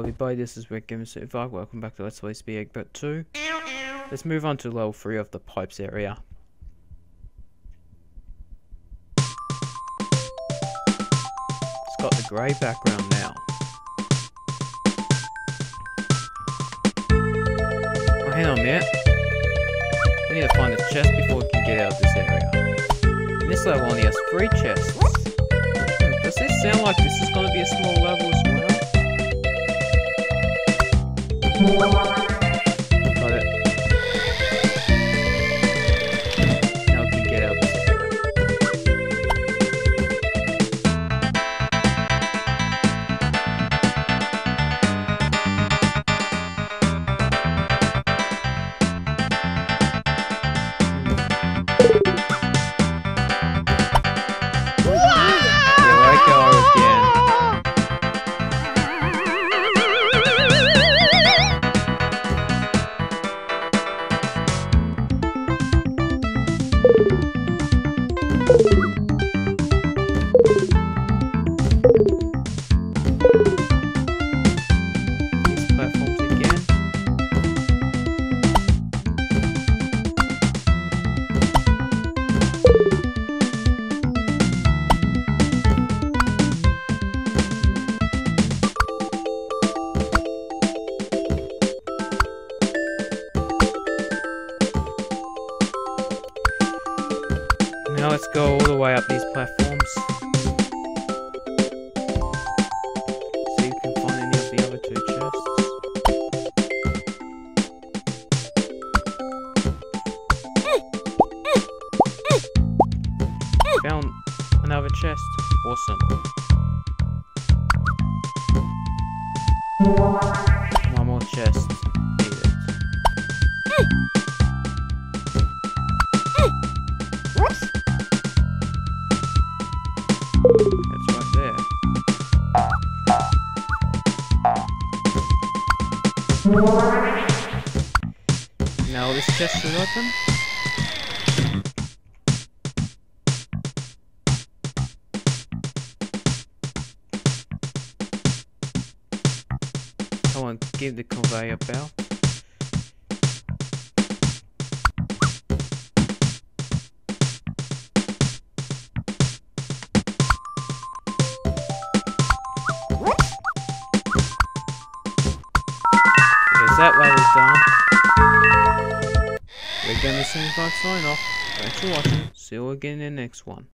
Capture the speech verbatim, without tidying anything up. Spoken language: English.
everybody, this is Rick Gamer Certified. Welcome back to Let's Play Speedy Eggbert two. Let's move on to level three of the pipes area. It's got the grey background now. Oh, hang on a minute. We need to find a chest before we can get out of this area. And this level only has three chests. Hmm, does this sound like this is going to be a small level as well? Got it. Now we can get out this area. Here I go again. These platforms again. Now let's go all the way up these platforms. See if we can find any of the other two chests. Found another chest. Awesome. One more chest. Need it. It's right there. Now this chest is open. Come on, give the conveyor belt. Is that level done? We're gonna sing five sign off. Thanks for watching. See you again in the next one.